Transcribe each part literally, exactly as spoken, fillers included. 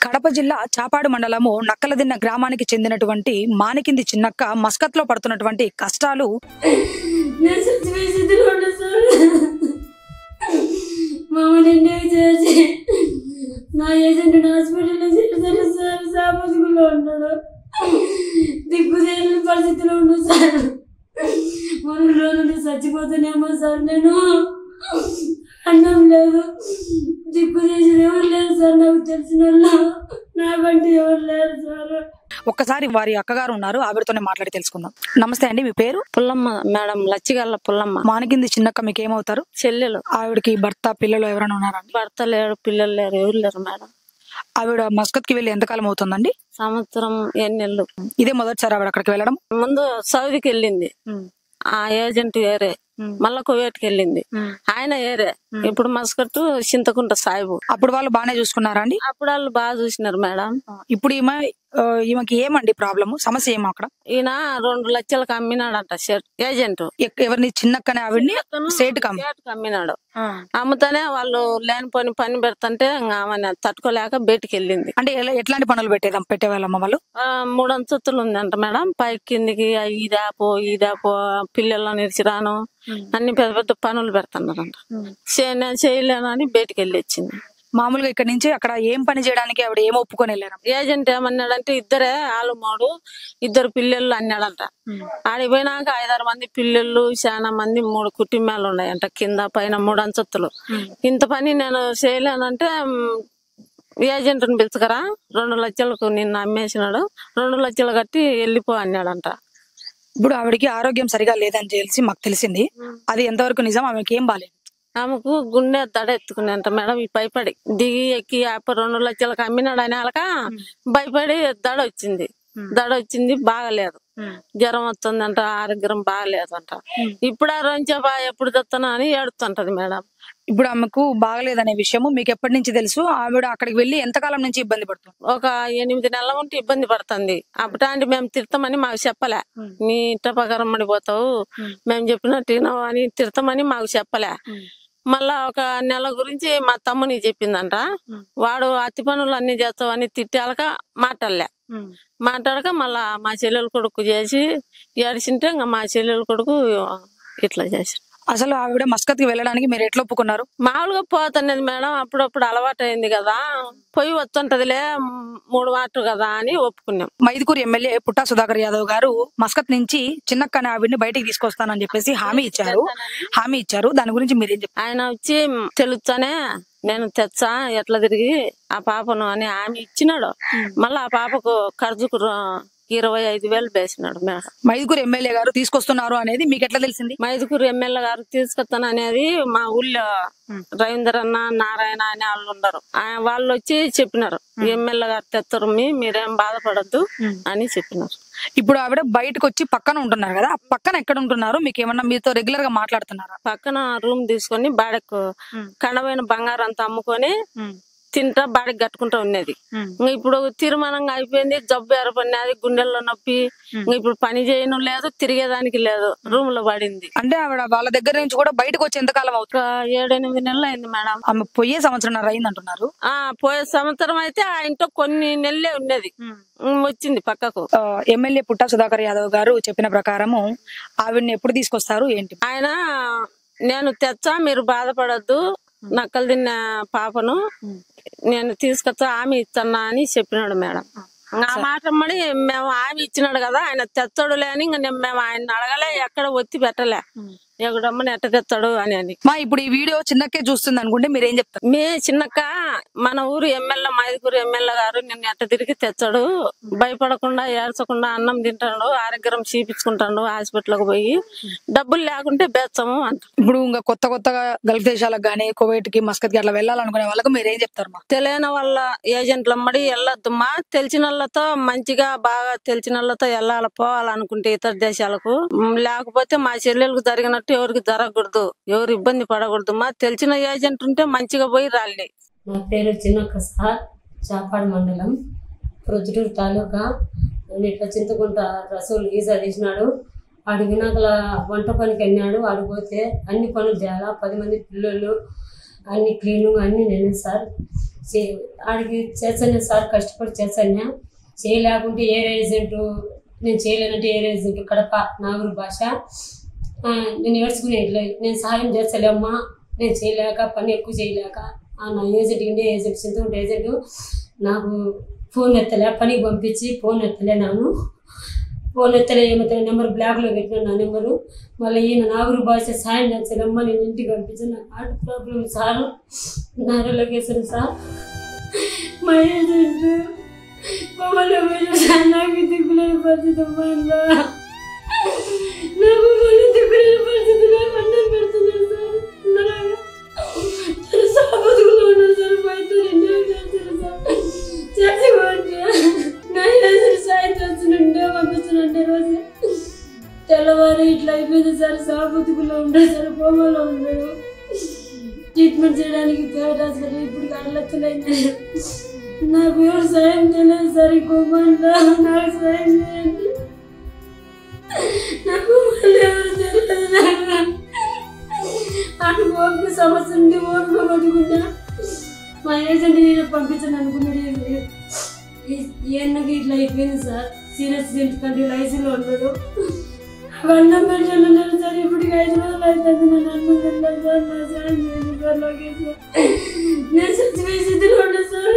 కడప జిల్లా చాపాడు మండలము నక్కలదిన్న గ్రామానికి చెందినటువంటి మానికింది చిన్నక్క మస్కత్ లో పడుతున్నటువంటి కష్టాలు దిగ్గుదేని పరిస్థితిలో ఉండు సార్. మురుగులో నుండి చచ్చిపోతానేమో సార్. నేను అన్నం లేదు, దిక్కు చేసిన ఎవరు లేరు సార్. నాకు తెలిసిన వాళ్ళు నాకంటే ఎవరు లేరు సార్. ఒక్కసారి వారి అక్కగారు ఉన్నారు, ఆవిడతోనే మాట్లాడి తెలుసుకుందాం. నమస్తే అండి, మీ పేరు? పుల్లమ్మ మేడం, లచ్చిగల్ల పుల్లమ్మ. మానికింది చిన్నక్క మీకు ఏమవుతారు? చెల్లెలు. ఆవిడకి భర్త పిల్లలు ఎవరైనా ఉన్నారండి? భర్త లేడు, పిల్లలు లేరు, ఎవరు లేరు మేడం. ఆవిడ మస్కత్ కి వెళ్ళి ఎంతకాలం అవుతుందండి? సంవత్సరం ఎన్నెళ్ళు. ఇదే మొదటిసారి ఆవిడ అక్కడికి వెళ్ళడం? ముందు సౌదీకి వెళ్ళింది, ఆ ఏజెంట్ వేరే. మళ్ళా కువైట్కి వెళ్ళింది, ఆయన వేరే. ఇప్పుడు మస్కట్ చింతకుంట సాయిబు. అప్పుడు వాళ్ళు బాగానే చూసుకున్నారా అండి? అప్పుడు వాళ్ళు బాగా చూసినారు మేడం. ఇప్పుడు ఈమె ఈమెకి ఏమండి ప్రాబ్లమ్, సమస్య ఏమో అక్కడ? ఈయన రెండు లక్షలకు అమ్మినాడంట ఏజెంట్. ఎవరిని? చిన్నక్కనే ఆవిడ్ని సేట్ అమ్మినాడు. అమ్ముతానే వాళ్ళు లేనిపోని పని పెడతంటే ఆమె తట్టుకోలేక బయటికి వెళ్ళింది. అంటే ఎట్లాంటి పనులు పెట్టేదా పెట్టేవాళ్ళమ్మ వాళ్ళు? మూడు అంతస్తులు ఉందంట మేడం, పైకి కిందికి ఇదాపో ఇదాపో పిల్లలను నిలిచిరాను అన్ని పెద్ద పెద్ద పనులు పెడుతున్నారంట. నేను చేయలేనని బయటికి వెళ్ళి వచ్చింది. మామూలుగా ఇక్కడ నుంచి అక్కడ ఏం పని చేయడానికి ఆవిడ ఏం ఒప్పుకొని వెళ్ళారు? ఏజెంట్ ఏమన్నాడంటే ఇద్దరే ఆలు మూడు ఇద్దరు పిల్లలు అన్నాడంట. ఆడికి పోయినాక ఐదారు మంది పిల్లలు, చాలా మంది మూడు కుటుంబాలు ఉన్నాయంట, కింద పైన మూడు అంతస్తులు. ఇంత పని నేను చేయలేనంటే ఏజెంట్ని పిలుచుకరా, రెండు లక్షలకు నిన్న అమ్మేసినాడు, రెండు లక్షలు కట్టి వెళ్ళిపో అన్నాడంట. ఇప్పుడు ఆవిడకి ఆరోగ్యం సరిగా లేదని తెలిసి మాకు తెలిసింది, అది ఎంతవరకు నిజం? ఆమెకి ఏం బాలేదు? ఆమెకు గుండె దడ ఎత్తుకునేంట మేడం. ఈ భయపడి దిగి ఎక్కి రెండు లక్షలకు అమ్మినాడు అని వాళ్ళక భయపడి దడ వచ్చింది. దడ వచ్చింది, బాగలేదు, జ్వరం వస్తుందంట, ఆరోగ్యం బాగలేదంట. ఇప్పుడు ఆ రోజు ఎప్పుడు తెస్తాను అని ఏడుతుంటది మేడం. ఇప్పుడు ఆమెకు బాగలేదనే విషయము మీకు ఎప్పటి నుంచి తెలుసు? ఆవిడ అక్కడికి వెళ్ళి ఎంతకాలం నుంచి ఇబ్బంది పడుతుంది? ఒక ఎనిమిది నెలల ఉంటే ఇబ్బంది పడుతుంది. అప్పటి మేము తిడతామని మాకు చెప్పలే. నీ ఇంట ప్రకారం పడిపోతావు, మేము చెప్పినట్టు అని తిడతామని మాకు చెప్పలే. మళ్ళా ఒక నెల గురించి మా తమ్ముని చెప్పిందంట. వాడు అతి పనులు అన్ని చేస్తావని తిట్టాలక మాట్లాడలే. మాట్లాడక మళ్ళా మా చెల్లెల కొడుకు చేసి ఏడిచింటే ఇంకా మా చెల్లెల కొడుకు ఇట్లా చేసి. అసలు ఆవిడ మస్కత్ కి వెళ్ళడానికి మీరు ఎట్లా ఒప్పుకున్నారు? మామూలుగా పోతున్నది మేడం, అప్పుడప్పుడు అలవాటు అయింది కదా, పొయ్యి వస్తుంటదిలే మూడు వాటర్ కదా అని ఒప్పుకున్నాం. మైదుకూరు ఎమ్మెల్యే పుట్టా సుధాకర్ యాదవ్ గారు మస్కత్ నుంచి చిన్నక్కని ఆవిడ్ని బయటికి తీసుకొస్తానని చెప్పేసి హామీ ఇచ్చారు హామీ ఇచ్చారు దాని గురించి మీరేం చెప్పారు? ఆయన వచ్చి తెలుస్తానే నేను తెచ్చా ఎట్లా తిరిగి ఆ పాపను అని హామీ ఇచ్చినాడు. మళ్ళీ ఆ పాపకు ఖర్చుకు ఇరవై ఐదు వేలు వేసినాడు మేడం. మైదుకూరు ఎమ్మెల్యే గారు తీసుకొస్తున్నారు అనేది మీకు ఎట్లా తెలిసింది? మైదుకూరు ఎమ్మెల్యే గారు తీసుకొస్తాను అనేది మా ఊళ్ళో రవీందర్ అన్న, నారాయణ అనే వాళ్ళు ఉన్నారు. వాళ్ళు వచ్చి చెప్పినారు, ఎమ్మెల్యే గారు తెస్తారు, మీ మీరేం బాధపడద్దు అని చెప్పినారు. ఇప్పుడు ఆవిడ బయటకు వచ్చి పక్కన ఉంటున్నారు కదా, పక్కన ఎక్కడ ఉంటున్నారు? మీకు ఏమన్నా మీతో రెగ్యులర్ గా మాట్లాడుతున్నారా? పక్కన రూమ్ తీసుకొని బాడకు కణమైన బంగారం అంతా అమ్ముకొని తింటా బాడకి కట్టుకుంటా ఉన్నది. ఇప్పుడు తీర్మానంగా అయిపోయింది, జబ్బు ఏర్పడినది, గుండెల్లో నొప్పి, ఇప్పుడు పని చేయడం లేదు, తిరిగేదానికి లేదు, రూమ్ లో పడింది. అంటే ఆవిడ వాళ్ళ దగ్గర నుంచి కూడా బయటకు వచ్చి ఎంతకాలం అవుతుంది? ఏడెనిమిది నెలలు అయింది మేడం. ఆమె పోయే సంవత్సరం అయింది అంటున్నారు. ఆ పోయే సంవత్సరం అయితే ఆ ఇంట్లో కొన్ని నెలలే ఉన్నది, వచ్చింది పక్కకు. ఎమ్మెల్యే పుట్టా సుధాకర్ యాదవ్ గారు చెప్పిన ప్రకారము ఆవిడని ఎప్పుడు తీసుకొస్తారు ఏంటి? ఆయన నేను తెచ్చా, మీరు బాధపడద్దు, నక్కలు తిన్న పాపను నేను తీసుకొచ్చా, ఆమె ఇస్తున్నా అని చెప్పినాడు మేడం. ఆ మాట మడి మేము ఆమె ఇచ్చినాడు కదా, ఆయన తెచ్చాడులే అని మేము ఆయన అడగలే, ఎక్కడ ఒత్తి పెట్టలే, ఎక్కడమ్మని ఎట్ట తెస్తాడు అని అని. మా ఇప్పుడు ఈ వీడియో చిన్నకే చూస్తుంది అనుకుంటే మీరేం చెప్తారు? మీ చిన్నక్క మన ఊరు ఎమ్మెల్యే మైదుకూరు ఎమ్మెల్యే గారు నిన్ను ఎట్ట తిరిగి తెచ్చాడు, భయపడకుండా ఏడ్చకుండా అన్నం తింటాడు, ఆరోగ్యం చూపించుకుంటాడు, హాస్పిటల్కి పోయి డబ్బులు లేకుంటే బేచ్చము అంట. ఇప్పుడు ఇంకా కొత్త కొత్తగా గల్ఫ్ దేశాలకు గానీ కువైట్ కి మస్కత్ కి అట్లా వెళ్ళాలనుకునే వాళ్ళకి మీరేం చెప్తారు? మా తెలియని వాళ్ళ ఏజెంట్ల అమ్మడి వెళ్ళొద్దమ్మా, తెలిసిన వాళ్ళతో మంచిగా బాగా తెలిసిన వాళ్ళతో వెళ్ళాలి పోవాలనుకుంటే ఇతర దేశాలకు. లేకపోతే మా చెల్లెలకు జరిగిన ఎవరికి జరగకూడదు, ఎవరు ఇబ్బంది పడకూడదు, మా తెలిసిన ఏజెంట్ ఉంటే మంచిగా పోయి రాలి. నా పేరు చిన్నక్క సార్, చాపాడు మండలం, ప్రొద్దుటూరు తాలూకా. ఇట్లా చింతకుంట రసూలు గీజా తీసినాడు, ఆడి వినాకల వంట పనికి వెళ్ళినాడు. ఆడిపోతే అన్ని పనులు చేయాలా, పది మంది పిల్లలు, అన్ని క్లీనింగ్ అన్ని నేనే సార్. ఆడికి చేస్తాను సార్, కష్టపడి చేస్తాను. చేయలేకుంటే ఏరే ఏజెంట్, నేను చేయలేనంటే ఏరే ఏజెంట్ కడప నాగూరు భాష. నేను ఏడ్చుకునే నేను సహాయం చేస్తలేమ్మా, నేను చేయలేక పని ఎక్కువ చేయలేక నా agent India agent Chintakunta agent నాకు ఫోన్ ఎత్తలే, పనికి పంపించి ఫోన్ ఎత్తలే. నాను ఫోన్ ఎత్తలే, ఏమెత్తలే, నెంబర్ బ్లాక్లో పెట్టిన నా నెంబరు. మళ్ళీ ఈయన నాగూరు భాష సాయం చేస్తలేమ్మా, నేను ఇంటికి పంపించాను. నాకు హార్ట్ ప్రాబ్లం సార్, నారా లొకేషన్ సార్, మా ఏజెంట్ మమ్మల్ని సార్, నాకు దిక్కులేని పరిస్థితి అమ్మా, నాకు మళ్ళీ దిక్కులేని పరిస్థితిలో అన్నం పెడుతున్నారు సార్. తను సాబతుకులో ఉన్నారు సార్, బయట ఎన్నో చేస్తారు సార్. చచ్చిపోతే నా ఏజెంట్ సాయం చేస్తున్నంటే పంపిస్తున్నంటే రోజు తెల్లవారు ఇట్లా అయిపోయింది సార్. సాబతుకులో ఉండడు సార్, కోమలో ఉండడు. ట్రీట్మెంట్ చేయడానికి ప్రైవేట్ హాస్పిటల్ ఇప్పుడు అర లక్షలు అయింది. నాకు ఎవరు సాయం చేయలేదు సార్. కోమంలో నాకు సాయం చేయండి, నాకు మళ్ళీ ఎవరు తెలియదు. అటు ఓపిక సమస్య నుండి ఓపిక పట్టుకుంటా మా ఏజెంట్ నేను పంపించాను అనుకున్నాడు. ఈయనకి ఇట్లా అయిపోయింది సార్. సీరియస్ కంటే ఐసీలో ఉన్నాడు. అన్నం పెట్టుకున్నాను సార్. ఇప్పటికి ఐదు రోజులు అవుతుంది నన్ను అన్నం తిన్నాను సార్. నా సాయం చేయండి సార్. లొకేషన్ నేను చచ్చిపోయే స్థితిలో ఉన్నా సార్.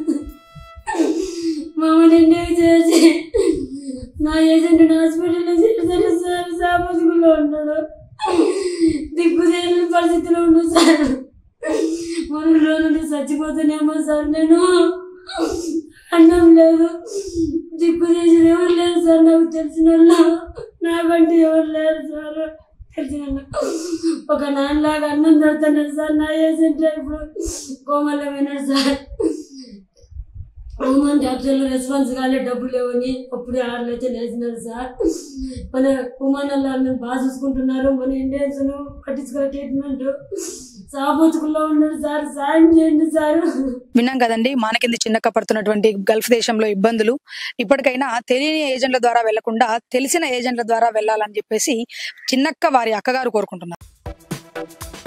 మమ్మల్ని ఇంటికి చేసి నా ఏజెంట్ హాస్పిటల్లో చేశారు సార్. సాపతుకులో ఉన్నాడు, దిక్కు తెలియని పరిస్థితిలో ఉన్నాడు సార్. మురుగులో నుండి చచ్చిపోతానేమో సార్. నేను అన్నం లేదు, దిక్కు చేసిన ఎవరు లేరు సార్. నాకు తెలిసిన వాళ్ళు నాకంటే ఎవరు లేరు సార్. తెలిసిన ఒక నాన్నలాగా అన్నం పెడుతున్నాడు సార్. నా ఏజెంట్ ఇప్పుడు కోమల్లో విన్నాడు సార్. ఉమెన్ డాక్టర్లు రెస్పాన్స్ కానీ డబ్బులు లేవని అప్పుడే ఆరు లక్షలు వేసినారు సార్. మన ఉమెన్ వాళ్ళని బాగా చూసుకుంటున్నారు. మన ఇండియన్స్ పట్టించుకునే ట్రీట్మెంట్ సాబోతుకుల్లో ఉన్నాడు సార్. సాయం చేయండి సార్. విన్నాం కదండి, మానకింది చిన్నక్క పడుతున్నటువంటి గల్ఫ్ దేశంలో ఇబ్బందులు. ఇప్పటికైనా తెలియని ఏజెంట్ల ద్వారా వెళ్లకుండా తెలిసిన ఏజెంట్ల ద్వారా వెళ్ళాలని చెప్పేసి చిన్నక్క వారి అక్కగారు కోరుకుంటున్నారు.